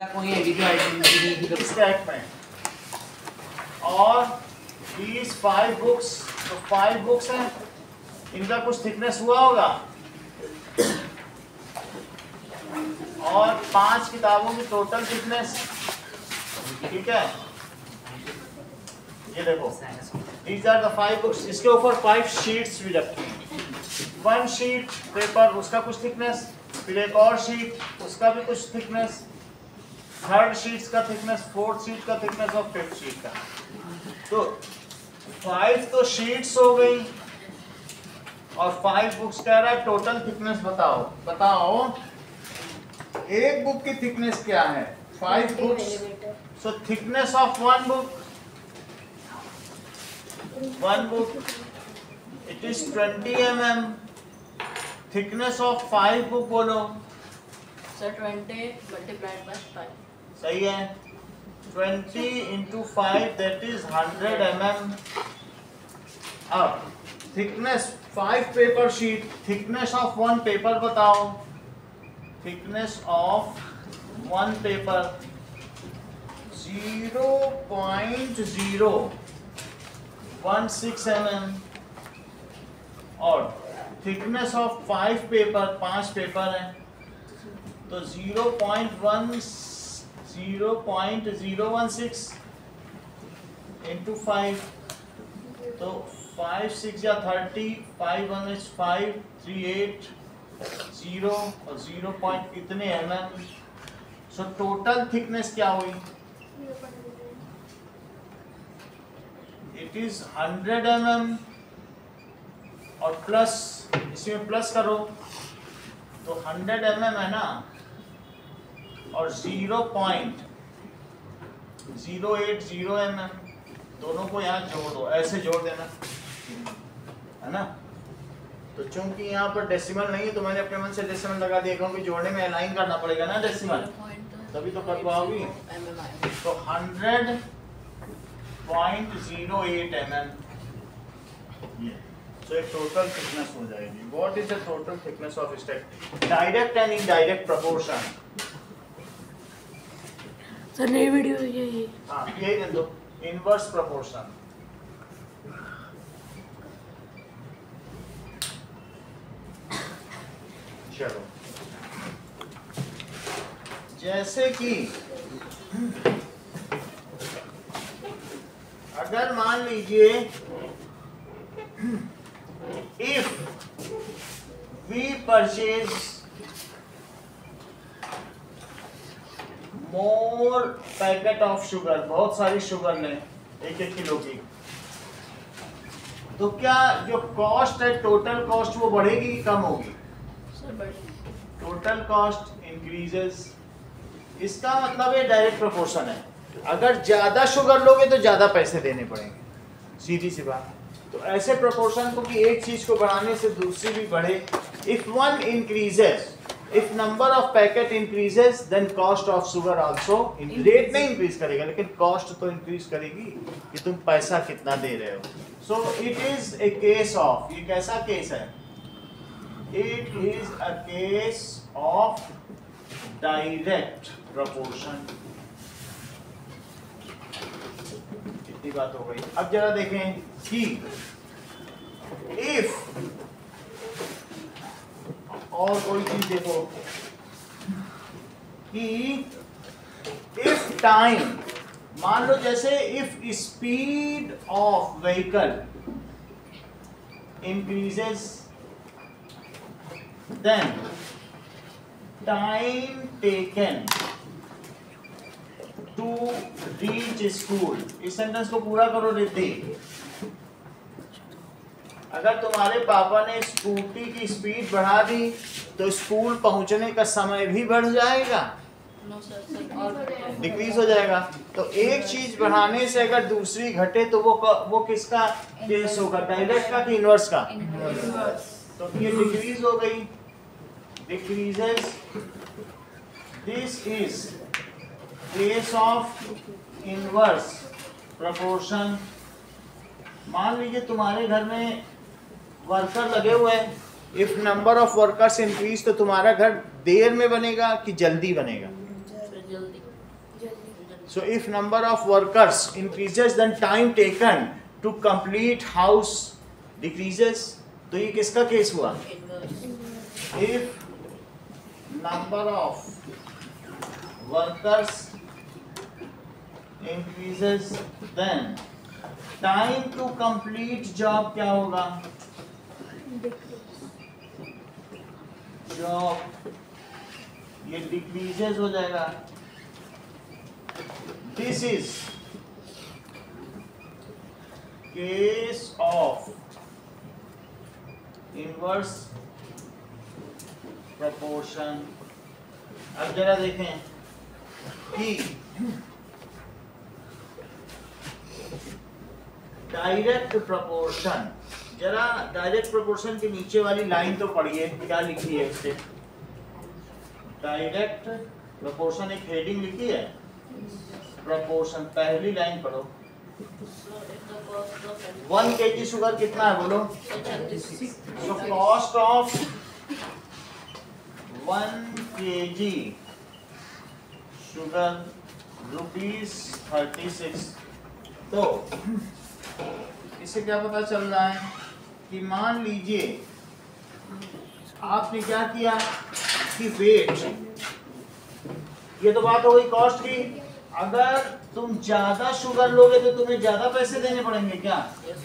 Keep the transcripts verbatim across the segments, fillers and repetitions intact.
Stack में और these five books, तो फाइव बुक्स हैं, इनका कुछ थिकनेस हुआ होगा और पांच किताबों की टोटल थिकनेस, ठीक है। ये देखो these are the five books, इसके ऊपर फाइव शीट्स भी रखी हैं। वन शीट पेपर उसका कुछ थिकनेस, फिर एक और शीट उसका भी कुछ थिकनेस, थर्ड शीट का थिकनेस, फोर्थ शीट का थिकनेस और फिफ्थ शीट का। तो फाइव तो शीट्स हो गई और फाइव बुक्स कह रहा है टोटल थिकनेस बताओ। बताओ एक बुक की थिकनेस क्या है? Five books, so thickness of one book, one book it is twenty M M. Thickness of five book बोलो sir twenty multiplied by five, सही है। Twenty into five that is hundred M M. अब thickness five paper sheet, thickness of one paper बताओ। Thickness of one paper zero point zero one six M M और thickness of five paper, पांच paper हैं तो zero point one zero point zero one six into five, तो five six या thirty, five one is five, three eight zero और zero point कितने M M. So total thickness क्या हुई? It is hundred M M और plus, इसमें plus करो तो हंड्रेड एम एम है ना, और zero point zero eight zero M M, दोनों को यहाँ जोड़ दो, ऐसे जोड़ देना है ना। तो चूंकि यहाँ पर डेसिमल नहीं है तो मैंने अपने मन से डेसिमल लगा दिया, क्योंकि जोड़ने में अलाइन करना पड़ेगा ना डेसिमल, तभी तो कर पाओगी। तो hundred point zero eight M M, so एक टोटल थिकनेस हो जाएगी। What is the total thickness of stack? Direct and indirect proportion. Sir नई वीडियो ये ये हाँ ये दे दो, इनवर्स प्रोपोर्शन। चलो जैसे कि अगर मान लीजिए if we purchase more packet of sugar, बहुत सारी शुगर लें एक एक किलो की, तो क्या जो कॉस्ट है टोटल कॉस्ट वो बढ़ेगी कि कम होगी? Total cost increases. इसका मतलब ये डायरेक्ट प्रोपोर्शन है। अगर ज्यादा शुगर लोगे तो ज्यादा पैसे देने पड़ेंगे, सीधी सी बात। तो ऐसे प्रोपोर्शन को कि एक चीज को बढ़ाने से दूसरी भी बढ़े। If one increases, if number of packet increases then cost of sugar also, rate नहीं इंक्रीज करेगा लेकिन कॉस्ट तो इंक्रीज करेगी कि तुम पैसा कितना दे रहे हो। So it is a case of, ये कैसा केस है? It is a case of direct proportion. इतनी बात हो गई। अब जरा देखें कि इफ, और कोई चीज देखो कि इफ टाइम, मान लो जैसे if speed of vehicle increases then time taken to reach school. इस सेंटेंस को पूरा करो रिद्धि। अगर तुम्हारे पापा ने स्कूटी की स्पीड बढ़ा दी तो स्कूल पहुंचने का समय भी बढ़ जाएगा, डिक्रीज हो जाएगा। तो एक चीज बढ़ाने से अगर दूसरी घटे तो वो वो किसका केस होगा? डायरेक्ट का कि इनवर्स का? तो ये डिक्रीज हो गई, decreases. This is case of inverse proportion. मान लीजिए तुम्हारे घर में वर्कर लगे हुए हैं, if number of workers increase तो तुम्हारा घर देर में बनेगा कि जल्दी बनेगा? जल्दी। So if number of workers increases, then time taken to complete house decreases. तो ये किसका केस हुआ? If number of workers increases, then time to complete job क्या होगा? Job ये decreases हो जाएगा. This is case of inverse proportion. अब जरा देखें कि डायरेक्ट प्रोपोर्शन, जरा डायरेक्ट प्रोपोर्शन के नीचे वाली लाइन तो पढ़िए, क्या लिखी है इससे? डायरेक्ट प्रोपोर्शन एक हेडिंग लिखी है, प्रोपोर्शन पहली लाइन पढ़ो. वन केजी शुगर कितना है बोलो? So cost of one KG sugar rupees thirty six. तो इससे क्या पता चल रहा है कि मान लीजिए आपने क्या किया कि वेट, ये तो बात हो गई कॉस्ट की. अगर तुम ज्यादा शुगर लोगे तो तुम्हें ज्यादा पैसे देने पड़ेंगे क्या?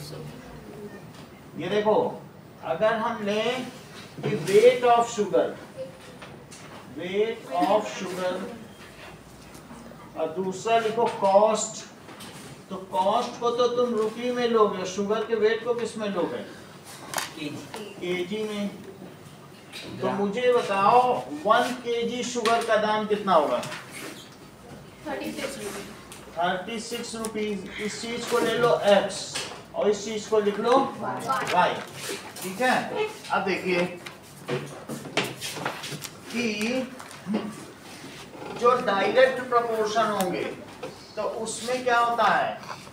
ये देखो, अगर हम लें कि weight of sugar, weight of sugar और दूसरा लिखो कॉस्ट, तो कॉस्ट को तो तुम रुपये में लोगे, शुगर के वेट को किस में लोगे? केजी में. तो मुझे बताओ वन केजी शुगर का दाम कितना होगा? Thirty six rupees. इस चीज को ले लो एक्स और इस चीज को लिख लो वाई. ठीक है. अब देखिए कि जो डायरेक्ट प्रोपोर्शन होंगे तो उसमें क्या होता है?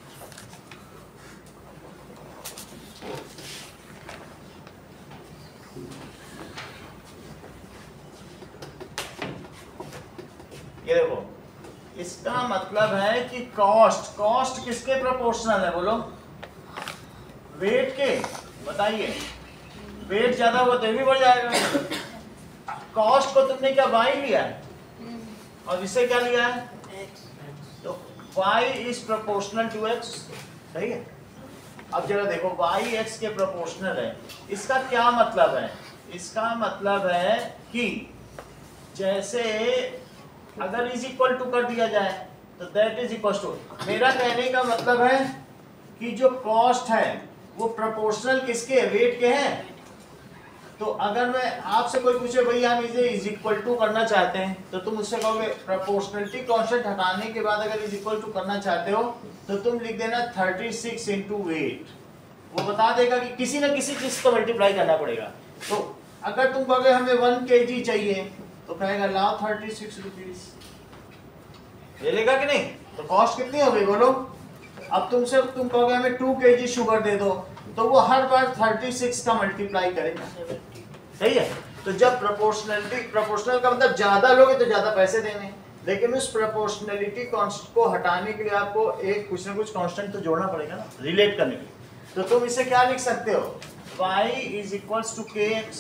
ये देखो, इसका मतलब है कि कॉस्ट, कॉस्ट किसके प्रोपोर्शनल है बोलो? वेट के. बताइए, वेट ज्यादा हुआ तो भी बढ़ जाएगा. कॉस्ट को तुमने क्या वाई लिया है और इसे क्या लिया है? तो y is proportional to x. सही है. अब जरा देखो, y x के प्रोपोर्शनल है. इसका क्या मतलब है? इसका मतलब है कि जैसे अगर इज इक्वल टू कर दिया जाए तो दैट इज इक्वल टू, मेरा कहने का मतलब है कि जो कॉस्ट है वो प्रोपोर्शनल किसके है? वेट के हैं. तो अगर मैं आपसे कोई पूछे भाई हम इसे इज इक्वल टू करना चाहते हैं, तो तुम उससे कहोगे प्रोपोर्शनलिटी कांस्टेंट हटाने के बाद अगर इज इक्वल टू करना चाहते हो तो तुम लिख देना थर्टी सिक्स इनटू वेट. वो बता देगा कि किसी ना किसी चीज को मल्टीप्लाई करना पड़ेगा. तो अगर तुम कहोगे हमें वन केजी चाहिए तो कहेगा लाओ थर्टी सिक्स रुपीज. ले लेगा कि नहीं? तो कॉस्ट कितनी हो गई बोलो? अब तुमसे तुम कहोगे हमें टू केजी शुगर दे दो, तो वो हर बार थर्टी सिक्स का मल्टीप्लाई करेगा. सही है. तो जब प्रोपोर्शनलिटी, प्रोपोर्शनल का मतलब ज्यादा लोगे तो ज्यादा पैसे देने, लेकिन उस प्रोपोर्शनलिटी कांस्टेंट को हटाने के लिए आपको एक कुछ ना कुछ कांस्टेंट तो जोड़ना पड़ेगा ना, रिलेट करने के लिए. तो तुम इसे क्या लिख सकते हो? y is equals to k x.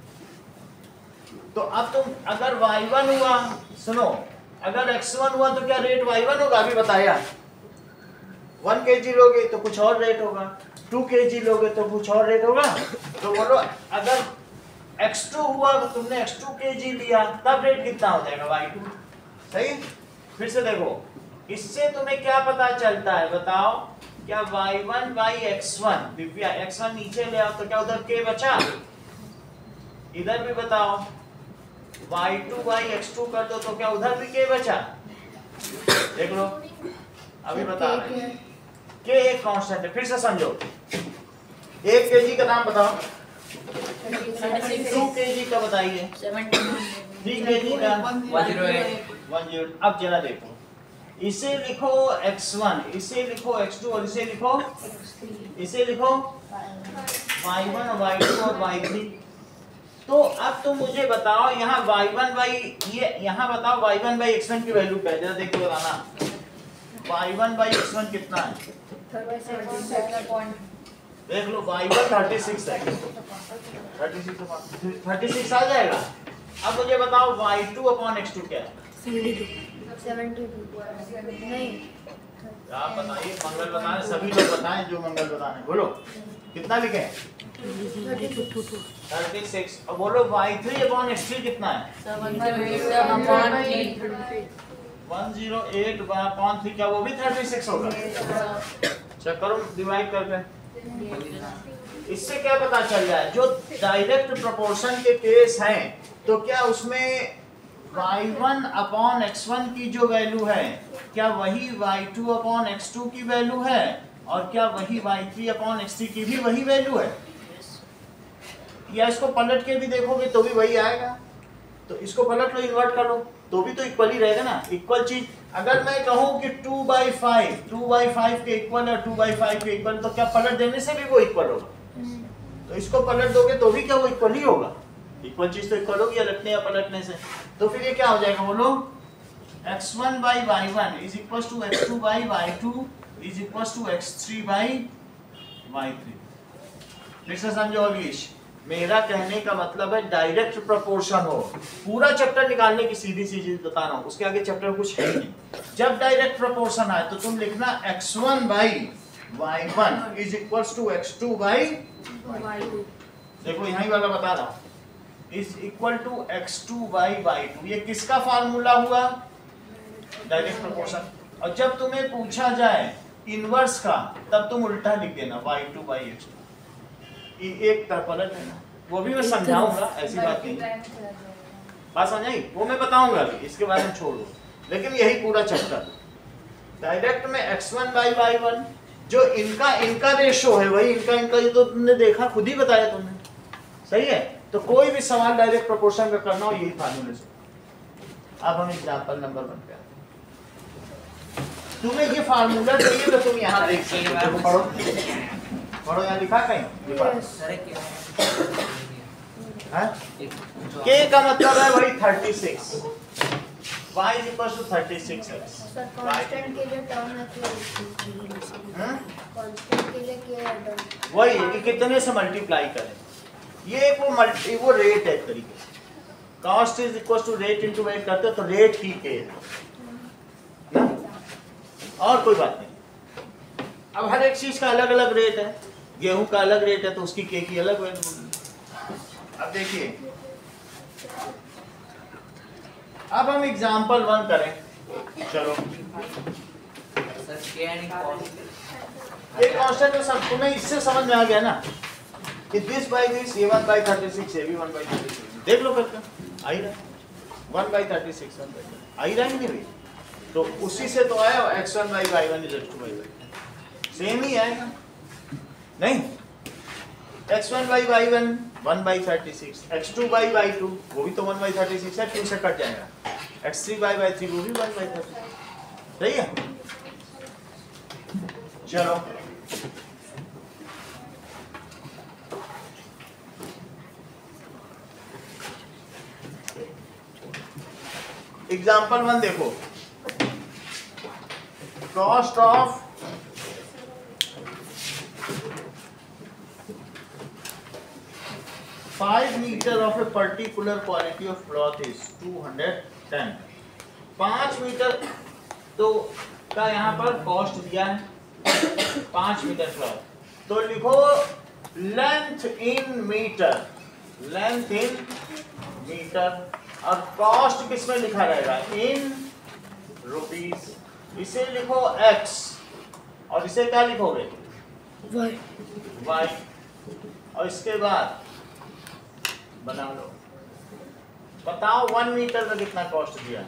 तो अब तुम अगर वाई वन हुआ, सुनो, अगर एक्स वन हुआ तो क्या रेट वाई वन होगा? अभी बताया. वन केजी लोगे तो कुछ और रेट होगा, टू केजी लोगे तो कुछ और रेट होगा. तो बोलो अगर एक्स टू हुआ तो तुमने एक्स टू केजी लिया, तब रेट कितना हो जाएगा? Y two. सही. फिर से देखो, इससे तुम्हें क्या पता चलता है बताओ? क्या y one by x one, Divya x one नीचे ले आओ तो क्या उधर के बचा? इधर भी बताओ y two by x two कर दो तो क्या उधर भी के बचा? देख लो, अभी बता रहे हैं. के एक कांस्टेंट है. फिर से समझो, एक केजी का नाम बताओ. टू केजी का बताइए. थ्री केजी का वन जीरो. अब जरा देखो, इसे लिखो एक्स वन, इसे लिखो एक्स टू और इसे लिखो इसे लिखो वाई वन और वाई टू और वाई थ्री. तो अब तुम मुझे बताओ यहाँ वाई वन बाई ये यहाँ बताओ y one by x one की वैल्यू क्या है, जरा देख के बताना। Y one by x one कितना है, देख लो। वाई वन थर्टी सिक्स है, थर्टी सिक्स थर्टी सिक्स आ जाएगा। अब मुझे बताओ y two upon x two क्या है, सेवेंटी टू सेवेंटी टू नहीं आप बताइए, मंगल बताएं, सभी लोग बताएं जो मंगल बताने, बोलो कितना लिखे, थर्टी सिक्स। अब बोलो y three upon x three कितना है, one zero eight upon three, क्या वो भी थर्टी सिक्स होगा। चेक करो डिवाइड करके, इससे क्या पता चल जाए, जो डायरेक्ट प्रोपोर्शन के केस हैं तो क्या उसमें y one upon x one की जो वैल्यू है क्या वही y two upon x two की वैल्यू है, और क्या वही y three upon x three की भी वही वैल्यू है, या इसको पलट के भी देखोगे तो भी वही आएगा। तो इसको पलट लो, इन्वर्ट कर लो तो भी तो इक्वल ही रहेगा ना, इक्वल चीज। अगर मैं कहूँ कि two by five two by five के इक्वल है, टू बाई फाइव के इक्वल, तो क्या पलट देने से भी वो इक्वल होगा। तो इसको पलट दोगे तो भी क्या वो इक्वल ही होगा, इक्वल चीज तो इक्वल होगी लटने या पलटने से। तो फिर ये क्या हो जाएगा, बोलो x one by y one is equal to x two by y two is equal to x three by y three. फिर से समझो अगलीश, मेरा कहने का मतलब है डायरेक्ट प्रोपोर्शन हो, पूरा चैप्टर निकालने की सीधी सी चीज बता रहा हूँ, उसके आगे चैप्टर कुछ है नहीं। जब डायरेक्ट प्रोपोर्शन आए तो तुम लिखना x one by y one is equal to x two by, देखो यही वाला बता रहा हूँ, is equal to x two by y two. ये किसका फार्मूला हुआ, डायरेक्ट प्रोपोर्शन। और जब तुम्हें पूछा जाए इनवर्स का तब तुम उल्टा लिख देना y two by x two, एक तरफ पलट देना, वो भी मैं समझाऊंगा, ऐसी बात नहीं, बात समझ आई, वो मैं बताऊंगा अभी, इसके बारे में छोड़ दो। लेकिन यही पूरा चैप्टर डायरेक्ट में x one by y one, जो इनका इनका रेशो है वही इनका इनका, ये तो तुमने देखा, खुद ही बताया तुमने, सही है। तो कोई भी सवाल डायरेक्ट प्रोपोर्शन का करना हो यही फार्मूले से। अब हम एग्जांपल नंबर वन पे आते हैं। तुम्हें ये फार्मूला चाहिए तो तुम यहाँ देख सकते हो, पढ़ो पढ़ो, यहाँ लिखा कहीं के का मतलब है वही thirty six, y is equal to thirty six x। Sir constant के लिए टर्म है क्या, कांस्टेंट के लिए क्या है टर्म, वही है कि कितने से मल्टीप्लाई करें, ये वो मल्टी वो रेट है एक तरीके से, cost is equal to rate into weight करते हो तो रेट ही के ना, और कोई बात नहीं। अब हर एक चीज का अलग अलग रेट है, गेहूं का अलग रेट है तो उसकी के की अलग वैल्यू। अब देखिए, अब हम एग्जांपल वन करें, चलो ये कांस्टेंट तो सब तुम्हें इससे समझ में आ गया ना कि this by this a one by thirty six a b one by thirty six, देख लो करके आ ही रहा one by thirty six one by आ ही रहा है नहीं, तो उसी से तो आया x one by y one is x two by y, same ही आएगा नहीं, x one by y one one by thirty six, x two by y two वो भी तो वन बाई थर्टी सिक्स है, टू से कट जाएगा, x three by y three वो भी वन बाई थर्टी सिक्स, सही है। चलो एग्जाम्पल वन देखो, cost of five meter of a particular quality of cloth is two hundred ten। पाँच मीटर तो का यहाँ पर कॉस्ट दिया है, पाँच मीटर क्लॉथ, तो लिखो length in metre, length in metre, और कॉस्ट किसमें लिखा रहेगा, इन रुपीस। इसे लिखो x और इसे क्या लिखोगे, y y, और इसके बाद बना लो, बताओ वन मीटर का कितना कॉस्ट दिया,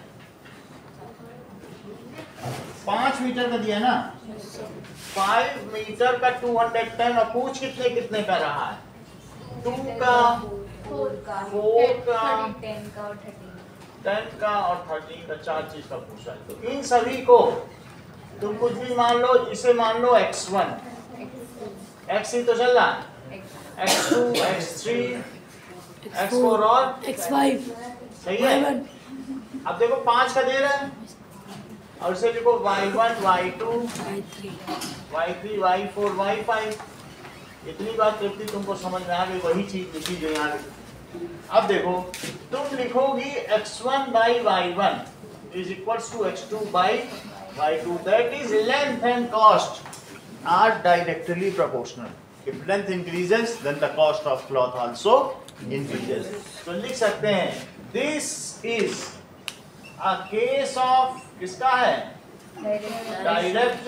पांच मीटर का दिया ना, फाइव मीटर का टू हंड्रेड टेन, और पूछ कितने कितने का रहा है, टू का, फोर का, फोर का, टेन का और थर्टीन, टेन का और थर्टीन का, चार चीज का पूछा है। तो इन सभी को तुम कुछ भी मान लो, इसे मान लो एक्स वन, एक्स ही तो चल रहा है, x two, x three, x four और एक्स फाइव सही वाई है। वन अब देखो पांच का दे रहा है और इसे लिखो y one y two y three y three y four y five. इतनी बात तृप्ति तुमको समझ में आ गई, वही चीज लिखी जो यहाँ लिखी। अब देखो तुम लिखोगी x one by y one is equals to x two by y two, that is length and cost are directly proportional. If length increases then the cost of cloth also increases. तो लिख सकते हैं this is a case of किसका है, direct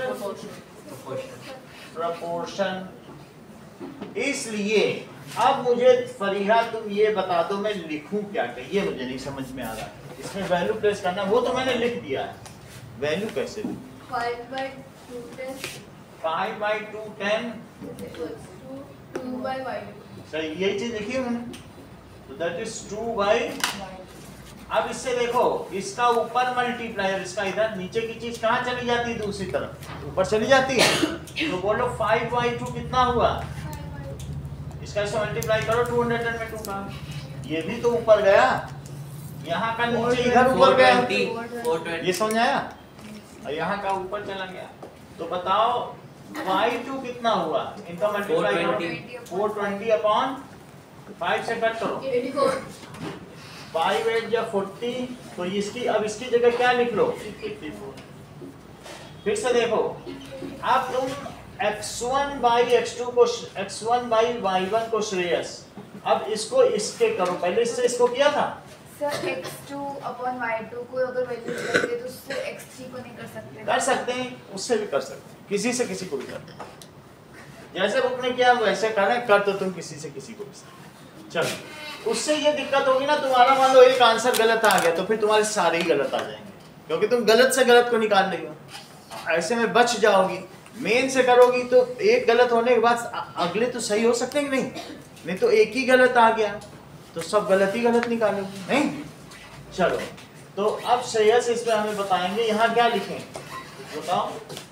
proportion. इसलिए अब मुझे फरीहा तुम ये बता दो मैं लिखूं क्या क्या, ये मुझे नहीं समझ में आ रहा। इसमें वैल्यू प्लेस करना वो तो मैंने लिख दिया है, वैल्यू कैसे लूं? Five by two ten five by two ten two by y सही, यही चीज लिखी है मैंने, तो दैट इज टू बाई। अब इससे देखो इसका ऊपर मल्टीप्लायर, इसका इधर नीचे की चीज कहाँ चली जाती है, दूसरी तरफ ऊपर चली जाती है। तो बोलो फाइव बाई टू कितना हुआ, इसका इससे मल्टीप्लाई करो टू हंड्रेड टेन में टू का, ये भी तो ऊपर गया, यहाँ का नीचे इधर ऊपर गया, ये समझ आया, और यहाँ का ऊपर चला गया। तो बताओ वाई टू कितना हुआ, इनका मल्टीप्लाई करो फोर ट्वेंटी अपॉन फाइव से कट करो, फाइव एट या फोर्टी, तो इसकी अब इसकी जगह क्या लिख लो फिफ्टी फोर। फिर से देखो अब तुम x one by x two को x one by y one को श्रेयस, अब इसको इसके करो, पहले इससे इसको किया था sir x two upon y two को अगर वैल्यू लगे तो उससे एक्स थ्री को नहीं कर सकते? कर सकते हैं, उससे भी कर सकते हैं, किसी से किसी को भी कर सकते हैं, जैसे बुक ने किया वैसे करें, कर तो तुम किसी से किसी को भी सकते। चलो उससे ये दिक्कत होगी ना, तुम्हारा मान लो एक आंसर गलत आ गया तो फिर तुम्हारे सारे ही गलत आ जाएंगे, क्योंकि तुम गलत से गलत को निकाल रही हो, ऐसे में बच जाओगी। मेन से करोगी तो एक गलत होने के बाद अगले तो सही हो सकते हैं कि नहीं, नहीं तो एक ही गलत आ गया तो सब गलत ही गलत निकालोगे, नहीं। चलो तो अब श्रेयस इसमें हमें बताएंगे, यहाँ क्या लिखें बताओ,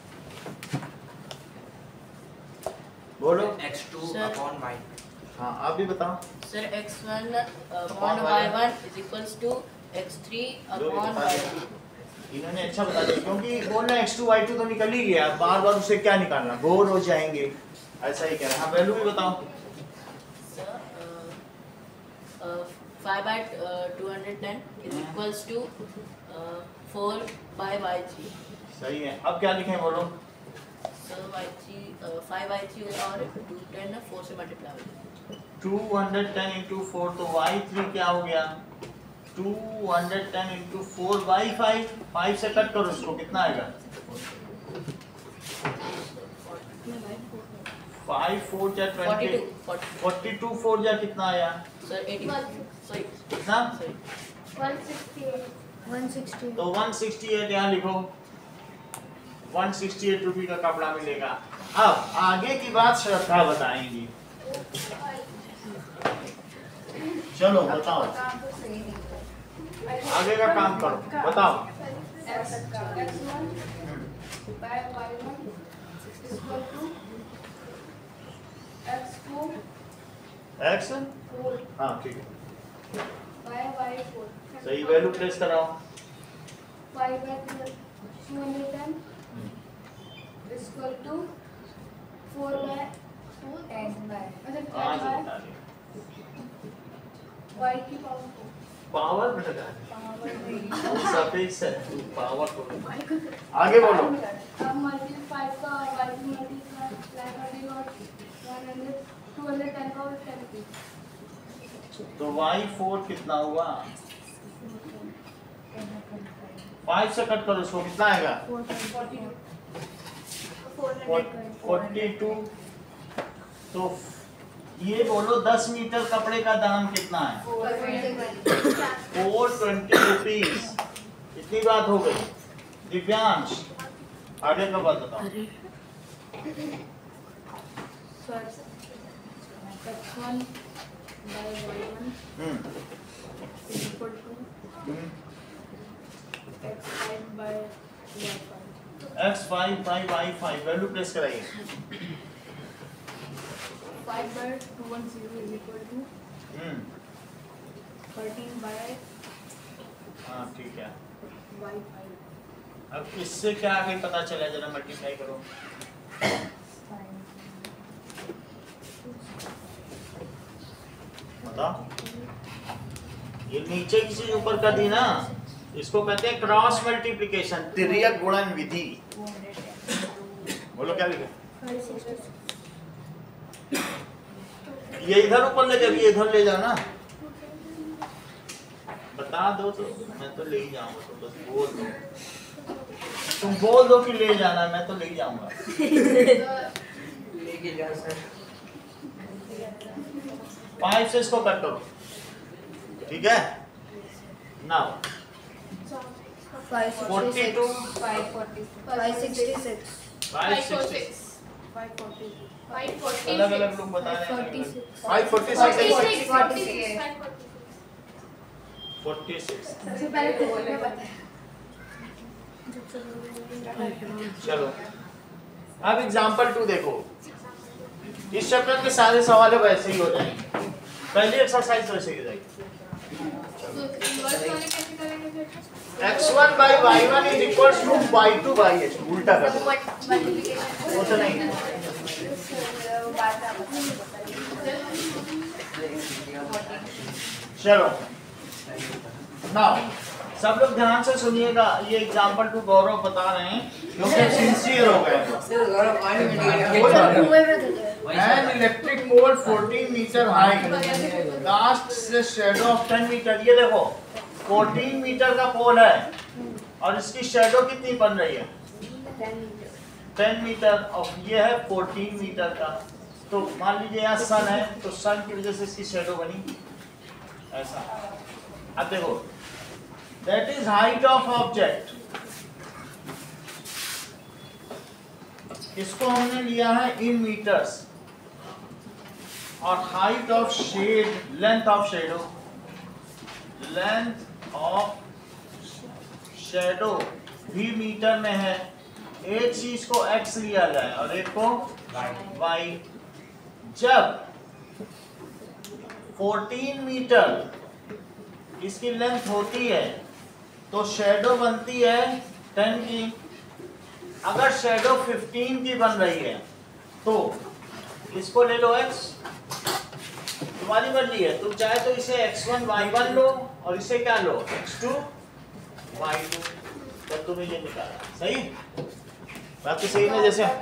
बोलो x two Sir. Upon y. हाँ आप भी बताओ। Sir, x one upon y one is equals to x three upon y two. इन्होंने अच्छा बता दिया, क्योंकि बोलना एक्स टू वाई टू तो निकल ही गया, बार बार उसे क्या निकालना, बोर हो जाएंगे, ऐसा ही कह रहे हैं। हाँ वैल्यू भी बताओ। Sir, uh, uh, five by uh, two hundred ten is equals to uh, four by y three. सही है, अब क्या लिखें बोलो। So y three uh, five by three और two ten four से मल्टीप्लाई हो जाएगा। Two hundred ten into four तो वाई थ्री क्या हो गया, two hundred ten into four by five, five से कट करो इसको कितना आएगा, फाइव फोर जा Forty twenty, two. Forty two four जा कितना आया, Sir, eighty. Sorry. कितना, Sorry. One sixty eight one sixty तो वन सिक्सटी एट यहाँ लिखो, वन सिक्सटी एट रुपये का कपड़ा मिलेगा। अब आगे की बात श्रद्धा बताएंगी, चलो बताओ आगे का काम करो, बताओ। एक्स हाँ ठीक है, सही, वैल्यू प्लेस कराओ। हाँ जी, बता दिया। वाई की पावर पावर में लगा सफिक्स है, पावर को आगे बोलो। अब मल्टीप्लाई का वाई की मल्टीप्लाई कर और one hundred two hundred ten का और टेन की तो वाई फोर कितना हुआ, फाइव से कट करो इसको कितना आएगा, फोर्टी टू। तो ये बोलो दस मीटर कपड़े का दाम कितना है, फोर ट्वेंटी रुपीज। इतनी बात हो गई। दिव्यांश आगे का बात बताओ। अरे हम्म x five five y five, value place कराइए। five by two one zero is equal to hmm thirteen by हाँ ठीक है। Y five. अब इससे क्या आगे पता चला, जरा मल्टीप्लाई करो। बताओ, ये नीचे की चीज ऊपर कर दी ना, इसको कहते हैं क्रॉस मल्टीप्लिकेशन, तिर्यक गुणन विधि। बोलो क्या लिखा? ये इधर ऊपर ले जाओ, ये इधर ले जाओ ना। बता दो तो मैं तो ले ही जाऊंगा, तो बस बोल दो, तुम बोल दो कि ले जाना, मैं तो ले ही जाऊंगा। लेके जाओ सर। फाइव से इसको कट करो, ठीक है। Now forty two, five forty five sixty six five sixty, five forty five forty अलग अलग लोग बता रहे हैं। forty-six. Five forty six, forty six. सबसे पहले तो बोलने बताया। चलो अब एग्जांपल टू देखो, इस चैप्टर के सारे सवाल वैसे ही हो जाएंगे, पहली एक्सरसाइज वैसे ही हो जाएगी। X one by y one is equal to y two by h, उल्टा कर दो, वो तो नहीं। चलो नाउ सब लोग ध्यान से सुनिएगा, ये एग्जांपल टू गौरव बता रहे हैं क्योंकि सिंसियर हो गए। सर गौरव पानी में गिर गया। An electric pole fourteen meter high casts a shadow of ten meter। ये देखो fourteen मीटर का पोल है और इसकी शैडो कितनी बन रही है? ten मीटर, और ये है fourteen मीटर का। तो मान लीजिए यहाँ सन है, तो सन की वजह से इसकी शैडो बनी ऐसा। अब देखो, that is height of object, इसको हमने लिया है इन मीटर्स, और height of shade, length of shadow, length of shadow भी मीटर में है। एक चीज को x लिया जाए और एक को y। जब फोर्टीन मीटर इसकी लेंथ होती है तो शेडो बनती है टेन की। अगर शेडो फिफ्टीन की बन रही है तो इसको ले लो x, तुम्हारी मर्जी है, तुम चाहे तो इसे एक्स वन वाई वन लो और इसे क्या लो एक्स टू वाई टू, तब तुम्हें ये निकाला। सही बात तो सही है। जैसे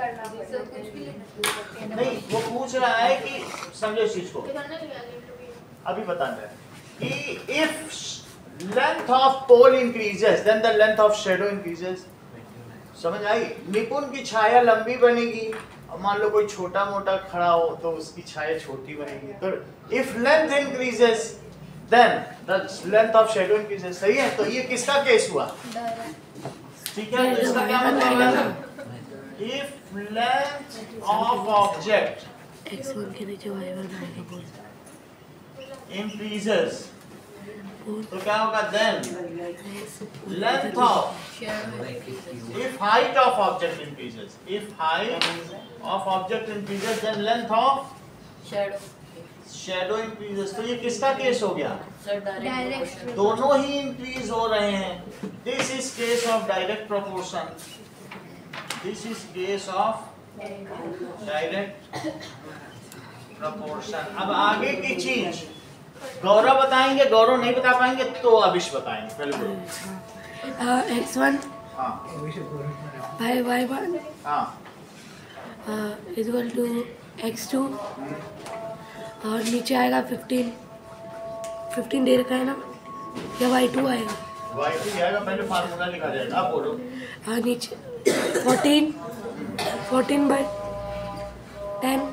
नहीं, वो पूछ रहा है कि समझो इस चीज को, अभी बताना है कि if length of pole increases then the length of shadow increases. समझ आई? निपुण की छाया लंबी बनेगी, और मान लो कोई छोटा मोटा खड़ा हो तो उसकी छाया छोटी बनेगी। तो if length increases then the length of shadow increases. सही है? तो ये किसका केस हुआ? ठीक है, तो इसका क्या मतलब है? If length of object x one के नीचे वाई वन आएगा बोल। इंक्रीजेस, तो क्या होगा? Then length of, if height of object increases, if height of object increases then length of shadow shadow increases। तो ये किसका केस हो गया? सर डायरेक्ट दोनों ही इंक्रीज हो रहे हैं। This is case of direct proportion, this is case of direct proportion. अब आगे की चीज गौरव बताएंगे, गौरव नहीं बता पाएंगे तो अभिष बताएंगे। पहले बोलो। एक्स वन हाँ बाई वाई वन हाँ इक्वल टू एक्स टू, और नीचे आएगा फिफ्टीन। फिफ्टीन दे रखा है ना, या वाई टू आएगा? वाई टू आएगा, पहले फार्मूला लिखा जाएगा। आप बोलो। हाँ नीचे fourteen, fourteen by ten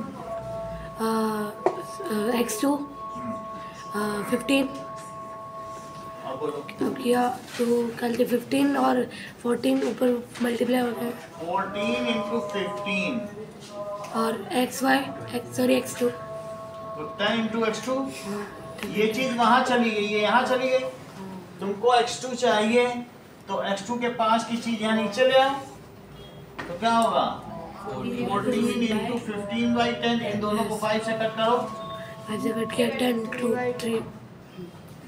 x two fifteen. आप बोलो। अब किया तो कल के फिफ्टीन और फोर्टीन ऊपर मल्टीप्लाई हो गया, फोर्टीन इंटू फिफ्टीन और x y x sorry x two तो टेन इंटू एक्स टू। ये चीज वहां चली गई, ये यहाँ चली गई। तुमको एक्स टू चाहिए तो एक्स टू के पास की चीज यहाँ नीचे ले आओ, तो क्या होगा? Fourteen into fifteen by ten. इन दोनों को फाइव से कट करो, आज कट किया टेन टू थ्री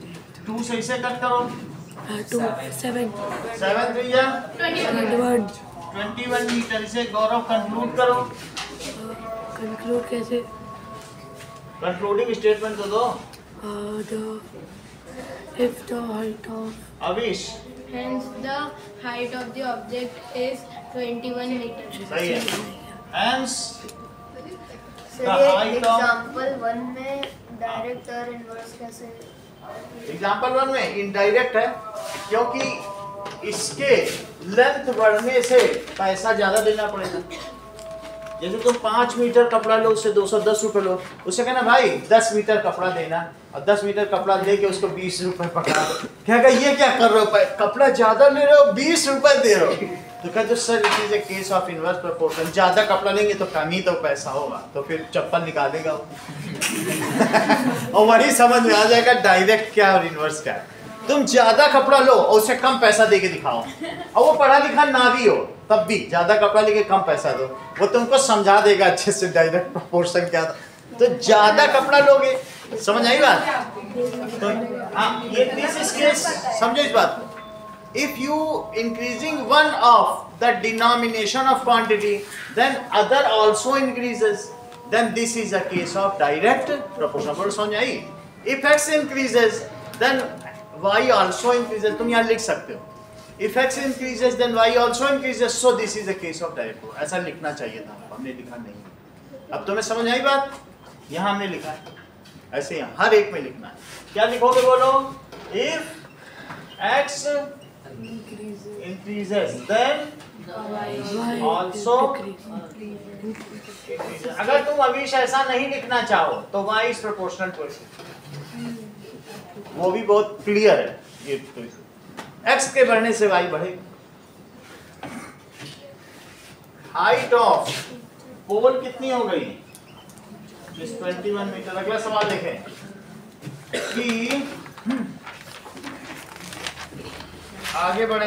टू से इसे कट करो, टू सेवन सेवन थ्री या twenty one twenty one metre. इसे गौरव कंक्लूड करो, कंक्लूड कैसे? कंक्लूडिंग स्टेटमेंट तो दो। The if the height of अविश Hence, the height of the object is twenty-one meters. सही है। Hence सर The ये height of- एग्जांपल वन में डायरेक्ट और इनवर्स कैसे? एग्जाम्पल वन में इनडायरेक्ट है, क्योंकि इसके लेंथ बढ़ने से पैसा ज्यादा देना पड़ेगा। जैसे तुम पाँच मीटर कपड़ा लो, उससे दो सौ दस रुपये लो, उससे कहना भाई दस मीटर कपड़ा देना, और दस मीटर कपड़ा लेके उसको बीस रुपए पकड़ा दो। क्या कहा ये क्या कर रहे हो, कपड़ा ज्यादा ले रहे हो, बीस रुपए दे रहे हो। तो कहते sir it is a case of inverse proportion, ज्यादा कपड़ा लेंगे तो कम ही तो पैसा होगा, तो फिर चप्पल निकालेगा वो। और वही समझ में आ जाएगा डायरेक्ट क्या और इनवर्स क्या है। तुम ज्यादा कपड़ा लो और उससे कम पैसा देके दिखाओ, और वो पढ़ा लिखा ना भी हो तब भी ज्यादा कपड़ा लेके कम पैसा दो, वो तुमको समझा देगा अच्छे से डायरेक्ट प्रोपोर्शन क्या था। तो ज्यादा कपड़ा लोगे, समझ आई बात? तो हाँ, ये दिस इज केस, समझो इस बात को। If you increasing one of the denomination of quantity, then other also increases. Then this is a case of direct proportional. पर समझ आई? If x increases, then y also increases. तुम यहाँ लिख सकते हो। If x increases, then y also increases. So this is a case of direct proportional. ऐसा लिखना चाहिए था, हमने लिखा नहीं। अब तुम्हें समझ आई बात? यहाँ हमने लिखा है, ऐसे यहाँ हर एक में लिखना है। क्या लिखोगे बोलो? If x increases, then also increases. अगर तुम अभी ऐसा नहीं लिखना चाहो तो y is proportional to x, वो भी बहुत क्लियर है। ये तो x के बढ़ने से y बढ़ेगा। हाइट ऑफ पोल कितनी हो गई? इस इक्कीस मीटर। अगला सवाल देखें कि आगे बढ़े।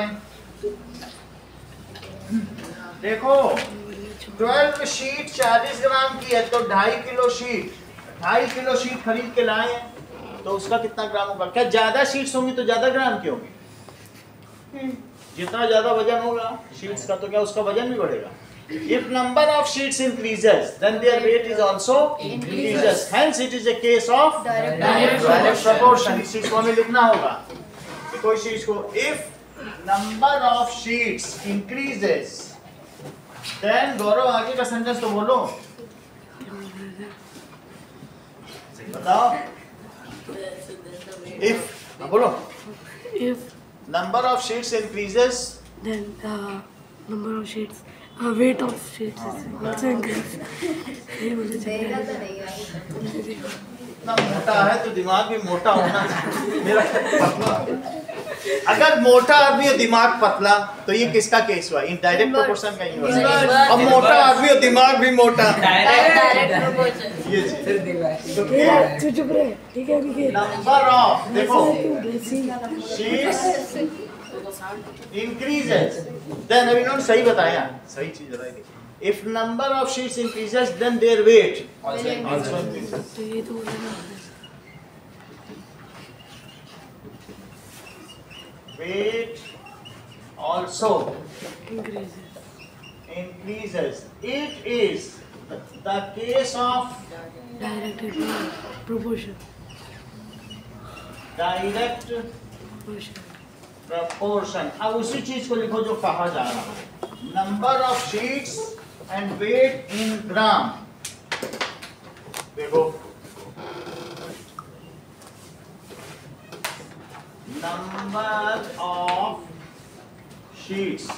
देखो बारह शीट चालीस ग्राम की है, तो ढाई किलो शीट ढाई किलो शीट खरीद के लाए हैं, तो उसका कितना ग्राम होगा? क्या ज्यादा शीट्स होंगी तो ज्यादा ग्राम की होगी? जितना ज्यादा वजन होगा शीट्स का, तो क्या उसका वजन भी बढ़ेगा? If number of sheets increases, then their weight is also increases. Hence it is a case of Direct direct proportion. इस चीज को हमें लिखना होगा, कोई चीज को if number of sheets increases, then गौरव आगे का सेंटेंस तो बोलो, बताओ। If हाँ बोलो, if number of sheets increases, then the number of sheets uh, weight of sheets is also increase. ये मुझे देगा चाहिए। तो नहीं भाई। इतना मोटा है तो दिमाग भी मोटा होना चाहिए। मेरा पतला, अगर मोटा आदमी और दिमाग पतला तो ये किसका केस हुआ? इनडायरेक्ट प्रोपोर्शन का ही हुआ। अब मोटा आदमी और दिमाग भी मोटा, डायरेक्ट प्रोपोर्शन। ये चीज। ये चुप चुप रहे, ठीक है अभी नंबर ऑफ देखो ड्रेसिंग शीट्स increases, then अभी इन्होंने सही बताया, सही चीज बताई थी। If number of sheets increases, then their weight also increases. तो ये तो बोलना Weight also increases. increases. It is the case of Direct proportion. direct Proportion. proportion. अब उसी चीज को लिखो जो कहा जा रहा है। Number of sheets and weight in gram. देखो number of sheets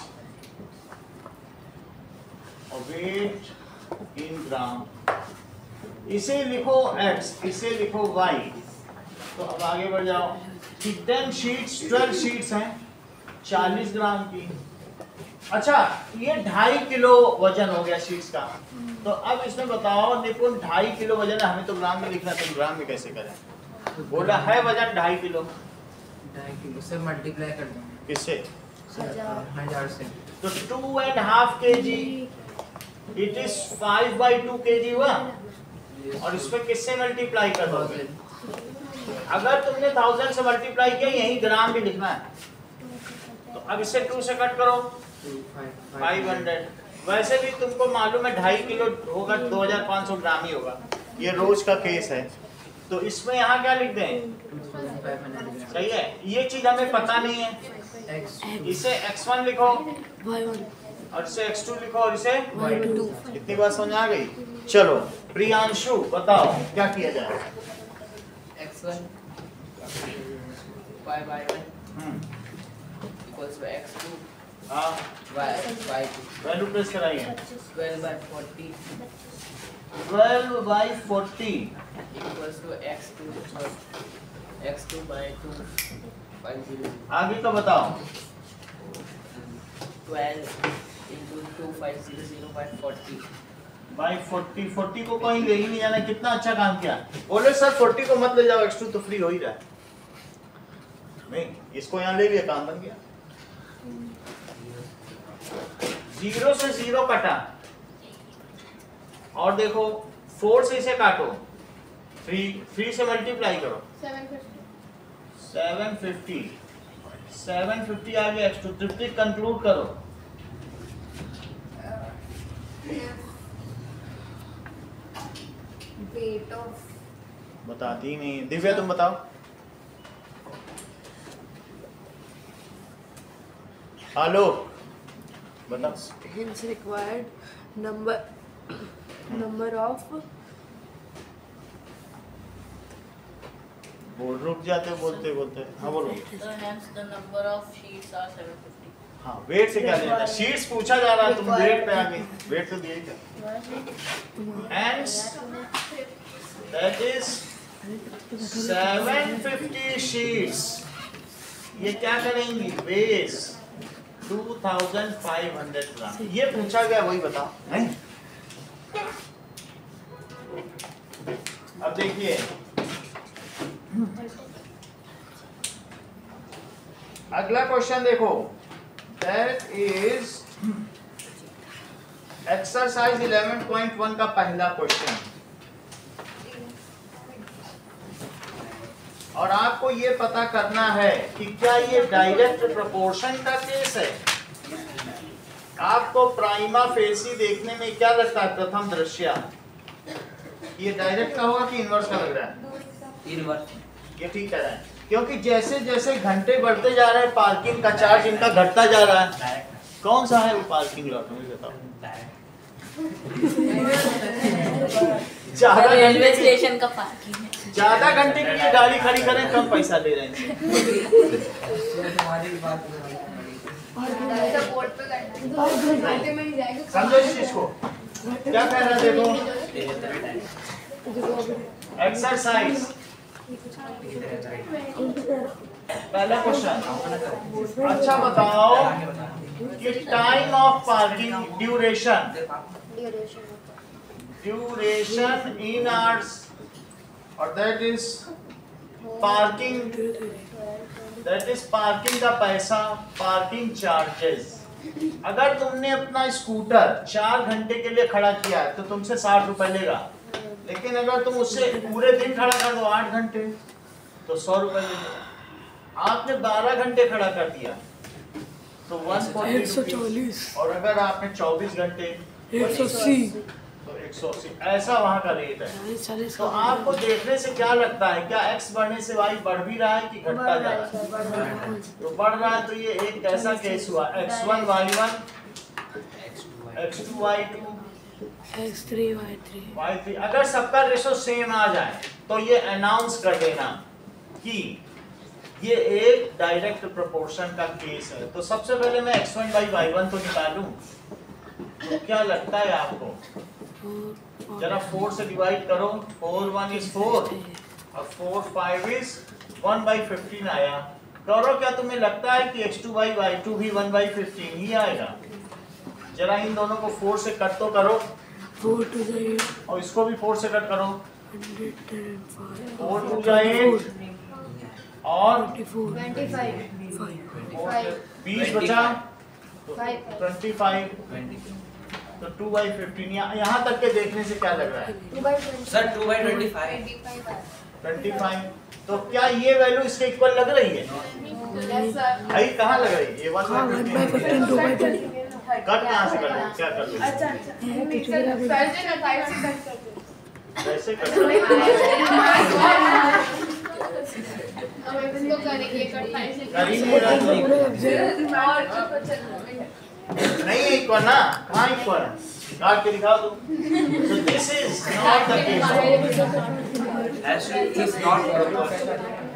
weight in gram, इसे लिखो x, इसे लिखो y। तो अब आगे बढ़ जाओ। टेन शीट्स ट्वेल्व शीट्स हैं चालीस ग्राम की। अच्छा ये ढाई किलो वजन हो गया शीट्स का। तो अब इसमें बताओ निपुण, ढाई किलो वजन है, हमें तो ग्राम में लिखना, तुम ग्राम में कैसे करें? बोला है वजन ढाई किलो, ढाई किलो से मल्टीप्लाई कर दूँ किससे? हजार से। तो to and half K G, it is five by two K G हुआ, और इस पे किससे मल्टीप्लाई कर दोगे? अगर तुमने थाउजेंड से मल्टीप्लाई किया यही ग्राम भी लिखना है, तो अब इसे टू से कट करो फाइव हंड्रेड। वैसे भी तुमको मालूम है ढाई किलो होगा दो हजार पाँच सौ ग्राम ही होगा, ये रोज का केस है। तो इसमें यहाँ क्या लिख दें, सही है, ये चीज हमें पता नहीं है, इसे एक्स वन लिखो और इसे एक्स टू लिखो और इसे वाई टू। कितनी बात समझ आ गई। चलो प्रियांशु बताओ क्या किया जाए। X one y y one hmm equals to x two हाँ y y two value press कराइए। Twelve by forty twelve by forty equals to x two x two by two five zero आगे का बताओ। Twelve into two five zero zero by forty by forty forty को कहीं ले ही नहीं जाना। कितना अच्छा काम किया। बोले सर फोर्टी को मत ले जाओ, एक्स टू तो फ्री हो ही रहा है। नहीं, इसको यहाँ ले लिया, काम बन गया। जीरो से जीरो कटा और देखो फोर से इसे काटो, थ्री थ्री से मल्टीप्लाई करो, seven fifty seven fifty seven fifty आ गया। एक्स टू तृप्ति कंक्लूड करो। वेट ऑफ बताती नहीं। दिव्या तुम बताओ। हेलो बताओ। Hence required number number of बोल रुक जाते हो बोलते बोलते। हाँ बोलो। So hence the number of sheets are seven fifty. हाँ वेट से क्या लेना है, शीट्स पूछा जा रहा है, तुम वेट पे आ गई। वेट तो दिए ही था। Hence that is seven fifty sheets। ये क्या करेंगी, वेस two thousand five hundred ग्राम। ये पूछा गया वही बताओ। नहीं अब देखिए अगला क्वेश्चन देखो। That is exercise eleven point one का पहला क्वेश्चन। और आपको ये पता करना है कि क्या ये डायरेक्ट प्रोपोर्शन का केस है। आपको प्राइमा फेसी देखने में क्या लगता है, प्रथम दृश्या ये डायरेक्ट का होगा कि इनवर्स का लग रहा है। इनवर्स ये ठीक है, क्योंकि जैसे जैसे घंटे बढ़ते जा रहे हैं पार्किंग का चार्ज इनका घटता जा रहा है। कौन सा है वो पार्किंग लॉट, मुझे बताओ। ज्यादा रेलवे घंटे स्टेशन का पार्किंग है। ज्यादा घंटे के लिए गाड़ी खड़ी करें कम पैसा ले रहे हैं। तुम्हारी बात बोर्ड पे घंटे में ही जाएगा। समझो इस चीज को क्या कह रहा है, देखो एक्सरसाइज पहला क्वेश्चन। अच्छा बताओ कि time of parking duration duration duration in hours और that is parking that is parking का पैसा, पार्किंग चार्जेस। अगर तुमने अपना स्कूटर चार घंटे के लिए खड़ा किया है तो तुमसे साठ रुपए लेगा, लेकिन अगर तुम उससे पूरे दिन खड़ा कर दो आठ घंटे तो सौ रुपए लेगा। आपने बारह घंटे खड़ा कर दिया तो वन फोर्टी एक सौ चालीस और अगर आपने चौबीस घंटे एक सौ अस्सी तो एक सौ अस्सी। ऐसा वहाँ का रेट है। चालीस चालीस तो आपको देखने से क्या लगता है, क्या x बढ़ने से y बढ़ भी रहा है कि घटता जा रहा है? तो बढ़ रहा है, तो ये एक कैसा केस हुआ, x one y one x two y two x three y three y three. अगर सबका रेशो सेम आ जाए तो ये अनाउंस कर देना कि ये एक डायरेक्ट प्रोपोर्शन का केस है। तो सबसे पहले मैं x one by y one तो निकालूं, तो क्या लगता है आपको, जरा फोर से डिवाइड करो। फोर वन इज फोर और four five is one by fifteen आया। करो, क्या तुम्हें लगता है कि x two by y two भी वन बाई फिफ्टीन ही आएगा? जरा इन दोनों को फोर से कट तो करो फोर टू जा एट और इसको भी फोर से कट करो। Hundred and five four two जा एट और twenty four twenty five five बीस बचा फाइव ट्वेंटी फाइव तो टू बाई फिफ्टीन। यहाँ तक के देखने से क्या लग रहा है, two by twenty sir two by twenty five twenty five. तो क्या ये वैल्यू इसके इक्वल लग रही है? Yes, sir. भाई कहाँ लग रही है? ये वन हाँ one by fifteen two by ten cut कहाँ से कर रहे? क्या कर रहे? अच्छा अच्छा नहीं सर सर्जन है फाइव से कट कर दो कैसे कर अब इसको करेंगे कट फाइव से कर ही नहीं रहा तो। और कुछ नहीं इक्वल ना, कहाँ इक्वल है? काट के दिखाओ तुम। So this is not the case. Actually, it is not proportional.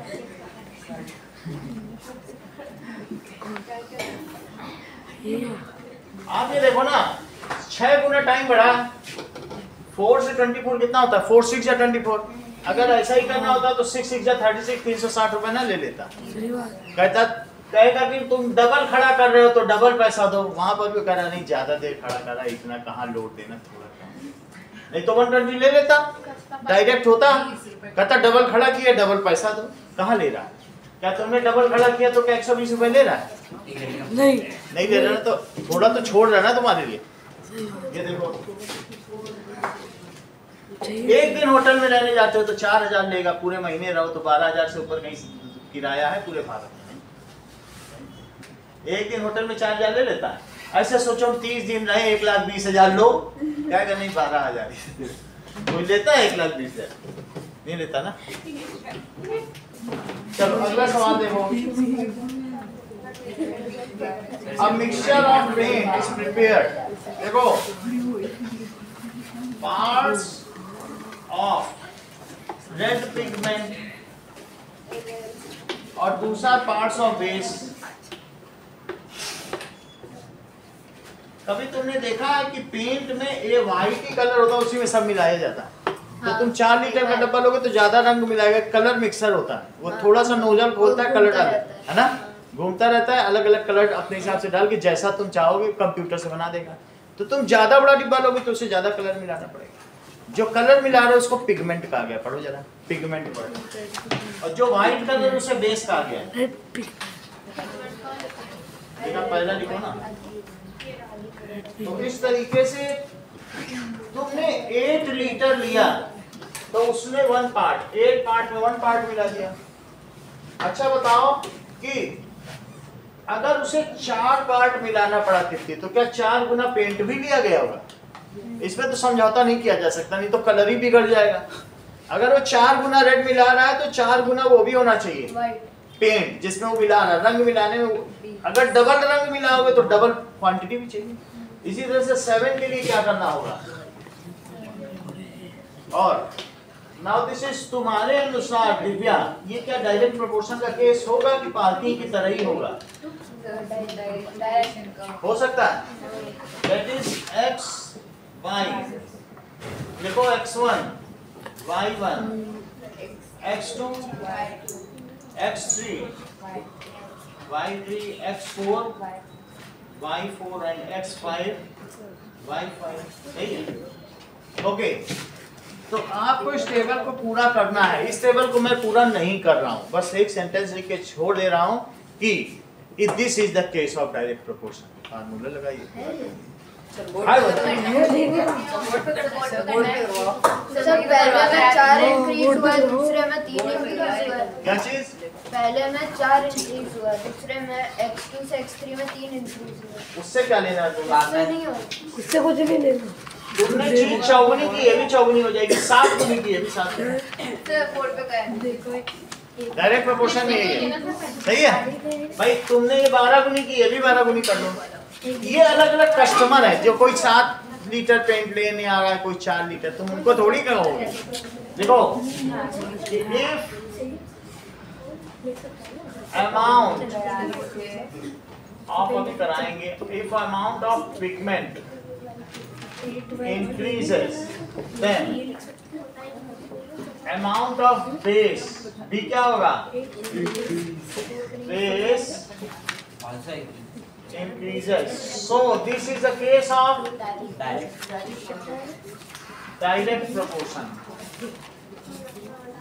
आप ये देखो ना, छह गुना टाइम बढ़ा, फोर से ट्वेंटी फोर कितना होता है? फोर सिक्स या ट्वेंटी फोर। अगर ऐसा ही करना होता तो सिक्स सिक्स या थर्टी सिक्स तीन सौ साठ रुपए ना ले लेता। कहता कहेगा कि तुम डबल खड़ा कर रहे हो तो डबल पैसा दो। वहां पर भी कह रहा नहीं, ज्यादा देर खड़ा करा, इतना कहाँ लोड देना, थोड़ा कम। नहीं तो वन ट्वेंटी ले लेता, डायरेक्ट होता। कहता डबल खड़ा किया, डबल पैसा दो। कहाँ ले रहा है? क्या तुमने डबल खड़ा किया तो क्या एक सौ बीस रुपए ले रहा है? नहीं नहीं ले रहा, तो थोड़ा तो छोड़ रहा ना तुम्हारे लिए। ये देखो, एक दिन होटल में रहने जाते हो तो चार हजार लेगा, पूरे महीने रहो तो बारह हजार से ऊपर कहीं किराया है पूरे भारत में। एक दिन होटल में चार हजार ले लेता है। ऐसे सोचो तीस दिन रहे, एक लाख बीस हजार लो, क्या करना? बारह हजार कोई लेता है? एक लाख बीस हजार नहीं लेता ना। चलो अगला सवाल देखो। A mixture of paint is prepared. देखो, parts of red pigment और दूसरा parts of base। कभी तुमने देखा है कि पेंट में ये व्हाइट ही कलर होता है, उसी में सब मिलाया जाता है। तो तुम चार लीटर का डब्बा लोगे तो ज्यादा रंग मिलाएगा, कलर मिक्सर होता है। वो थोड़ा सा नोजल खोलता है, कलर डालता है ना, घूमता रहता है, अलग अलग कलर अपने हिसाब से डाल के जैसा तुम चाहोगे कंप्यूटर से बना देगा। तो तुम ज्यादा बड़ा डिब्बा लोगे तो उसे ज्यादा कलर मिलाना पड़ेगा। जो कलर मिला रहे हो उसको पिगमेंट कहा गया, पढ़ो जरा, पिगमेंट पढ़ो। और जो व्हाइट कलर उसे बेस कहा गया। पहला लिखो ना। तो इस तरीके से तुमने एट लीटर लिया तो उसमें वन पार्ट, एट पार्ट में वन पार्ट मिला दिया। अच्छा बताओ कि अगर उसे चार पार्ट मिलाना पड़ा कितनी, तो क्या चार गुना पेंट भी लिया गया होगा? इसमें तो समझौता नहीं किया जा सकता, नहीं तो कलर ही बिगड़ जाएगा। अगर वो चार गुना रेड मिला रहा है तो चार गुना वो भी होना चाहिए पेंट जिसमें वो मिला रहा है। रंग मिलाने में अगर डबल रंग मिलाओगे तो डबल क्वांटिटी भी चाहिए। इसी तरह से सेवन के लिए क्या करना होगा? और नाउ दिस इज तुम्हारे अनुसार दिव्या, ये क्या डायरेक्ट प्रोपोर्शन का केस होगा कि पार्किंग की तरह ही होगा? हो सकता है। दैट इज एक्स वाई, देखो x one y one, x two x three y three, x four y four and x five y five. सही है? ओके, तो आपको इस टेबल को पूरा करना है। इस टेबल को मैं पूरा नहीं कर रहा हूं, बस एक सेंटेंस लिख के छोड़ दे रहा हूं कि this is the case of direct proportion. Formula लगाइए। सर पहले में चार इंक्रीज हुआ, दूसरे में तीन इंक्रीज हुआ। क्या चीज? पहले में चार इंक्रीज हुआ, दूसरे में एक्स टू से एक्स थ्री में तीन इंक्रीज हुआ। उससे क्या लेना है तुम्हें? उससे नहीं हो, उससे कुछ नहीं लेना। तुमने चीज चौगुनी की, ये भी चौगुनी हो जाएगी। सात गुनी की, ये भी सात गुनी। बोर्ड पे गए देखो डायरेक्ट प्रोपोर्शन में यही है। सही है भाई? तुमने ये बारह गुनी की, ये भी बारह गुनी कर लो। ये अलग अलग कस्टमर है, जो कोई सात लीटर पेंट लेने आ रहा है, कोई चार लीटर, तुम उनको थोड़ी कहोगे। देखो, अमाउंट ऑफ अभी कराएंगे, if amount of pigment increases, then amount of base भी क्या होगा? Base increases. So this is the case of direct proportion.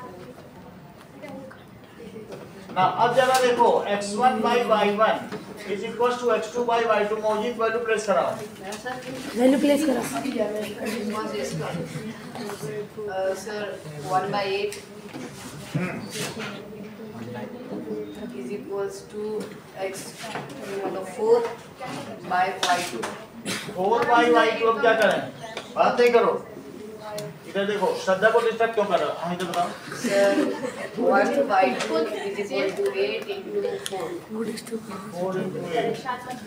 Now अब जरा देखो, x one by y one is equal to x two by y two. मौजूद value place कराओ। Value place करा। Sir one by eight is equals to x मतलब four by y two. Four by y two. अब क्या करें, बात नहीं करो, इधर देखो। श्रद्धा को डिस्टर्ब क्यों कर रहा हो, हमें तो बताओ। Sir one by two is equal to eight into four. Four into eight,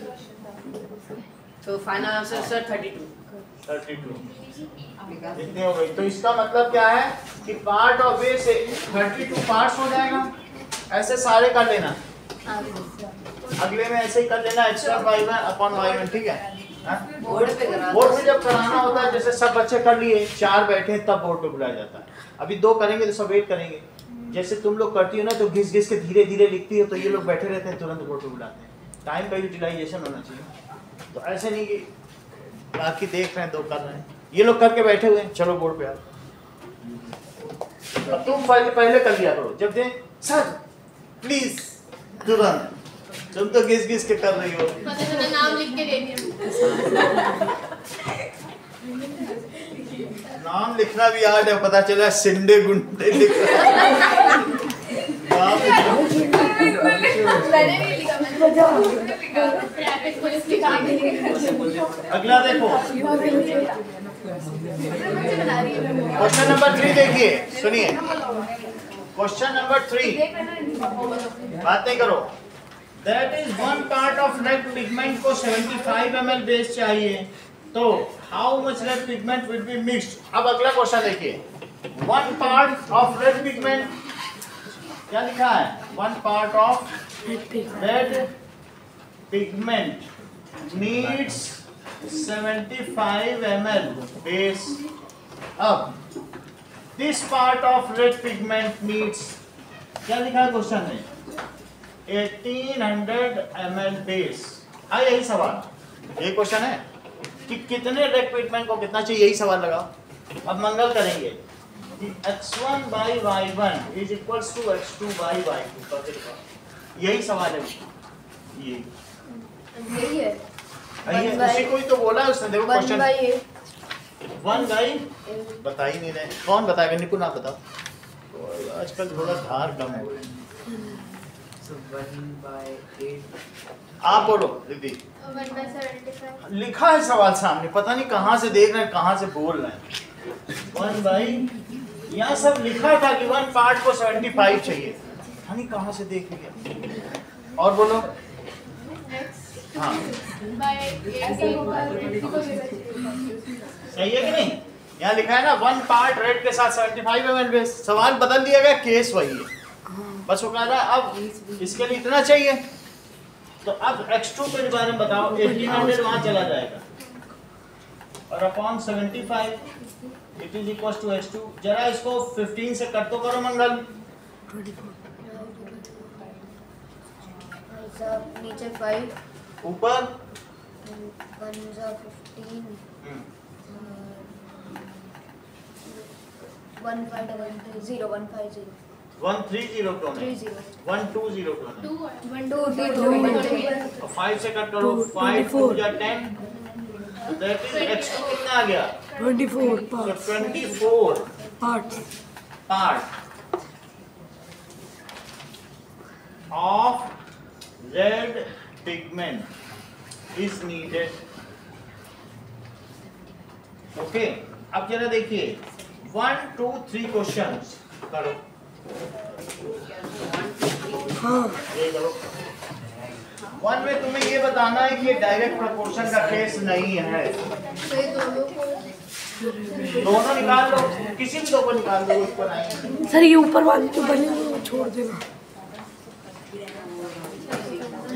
तो final answer sir thirty two. Thirty two इतने हो गई। तो इसका मतलब क्या है कि पार्ट ऑफ ए से थर्टी टू पार्ट्स हो जाएगा। ऐसे सारे कर लेना, अगले में ऐसे ही कर लेना, x one y one upon y one, ठीक है। बोर्ड पे करा बोर्ड पे जब कराना होता है, जैसे सब बच्चे कर लिए, चार बैठे तब बोर्ड पे बुलाया जाता है। अभी दो करेंगे तो सब वेट करेंगे। जैसे तुम लोग करती हो ना, तो घिस घिस के धीरे धीरे लिखती हो, तो ये लोग बैठे रहते हैं, तुरंत बोर्ड पे बुलाते हैं। टाइम का यूटिलाइजेशन होना चाहिए। तो ऐसे नहीं कि बाकी देख रहे हैं, दो कर रहे हैं, ये लोग करके बैठे हुए हैं, चलो बोर्ड पे आओ। अब तुम पहले पहले कर लिया करो, जब दे सर प्लीज तुरंत। तुम तो घिस घिस के कर रही हो। नाम लिख के दे दिया। नाम लिखना भी याद है, पता चला सिंडे गुंडे लिख मैंने भी लिखा, अगला देखो, क्वेश्चन नंबर थ्री देखिए, सुनिए। क्वेश्चन नंबर थ्री, बात नहीं करो। That is one part of red pigment को seventy five M L base चाहिए, तो how much red pigment will be mixed. अब अगला क्वेश्चन देखिए। One part of red pigment, क्या लिखा है, one part of red pigment needs seventy five M L base. अब this part of red pigment needs, क्या लिखा है क्वेश्चन में, eighteen hundred M L base. हाँ यही सवाल, यही क्वेश्चन है कि कितने रेड पिगमेंट को कितना चाहिए, यही सवाल लगाओ। अब मंगल करेंगे कि x one by y one is equals to x two by y two. यही सवाल है, ये यही है। यही है, उसी को ही तो बोला है उसने। देखो one question, by eight one by बता ही नहीं रहे। कौन बताएगा, निपुण आप बताओ। तो आजकल थोड़ा धार कम हो गए। आप बोलो दीदी। वन बाई सेवेंटी फाइव लिखा है सवाल सामने, पता नहीं कहाँ से देख रहे हैं, कहाँ से बोल रहे हैं। वन बाई, यहाँ सब लिखा था कि वन पार्ट को सेवेंटी फाइव चाहिए, पता नहीं कहाँ से देख लिया। और बोलो। हाँ सही है कि नहीं, यहाँ लिखा है ना वन पार्ट रेड के साथ seventy five M L base. सवाल बदल दिया गया, केस वही है, बस वो कह रहा है अब इसके लिए इतना चाहिए। तो अब एक्स टू के बारे में बताओ। एटीन हंड्रेड वहां चला जाएगा और upon seventy five it is equal to x two. जरा इसको फिफ्टीन से कट तो करो मंगल। नीचे फाइव, ऊपर वन जा fifteen, one five double three zero, one five zero, one three zero क्यों थ्री नहीं, जीरो, वन टू जीरो क्यों नहीं, वन टू टू और फाइव से कट करो, फाइव टू या ten, that is x two कितना आ गया, ट्वेंटी फोर तो twenty four parts part of red pigment is needed. Okay, अब जरा देखिए वन टू थ्री क्वेश्चन करो। हाँ ये करो। वन में तुम्हें ये बताना है कि डायरेक्ट प्रोपोर्शन का केस नहीं है। दोनों निकाल लो, किसी भी दो को निकाल दो, उसको नहीं। सर ये ऊपर वाले जो बने हुए वो छोड़ देना।